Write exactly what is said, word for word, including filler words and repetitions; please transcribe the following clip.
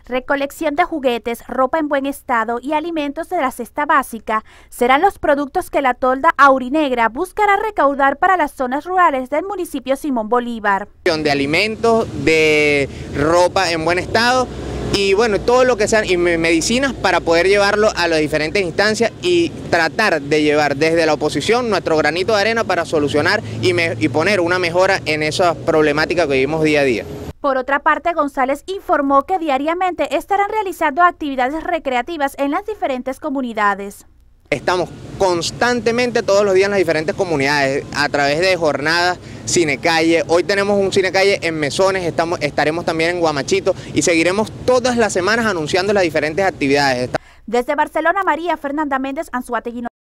Recolección de juguetes, ropa en buen estado y alimentos de la cesta básica serán los productos que la tolda Aurinegra buscará recaudar para las zonas rurales del municipio Simón Bolívar. De alimentos, de ropa en buen estado y bueno, todo lo que sean y medicinas para poder llevarlo a las diferentes instancias y tratar de llevar desde la oposición nuestro granito de arena para solucionar y, me, y poner una mejora en esas problemáticas que vivimos día a día. Por otra parte, González informó que diariamente estarán realizando actividades recreativas en las diferentes comunidades. Estamos constantemente todos los días en las diferentes comunidades a través de jornadas cinecalle. Hoy tenemos un cinecalle en Mesones, estamos, estaremos también en Guamachito y seguiremos todas las semanas anunciando las diferentes actividades. Desde Barcelona, María Fernanda Méndez, Anzoátegui.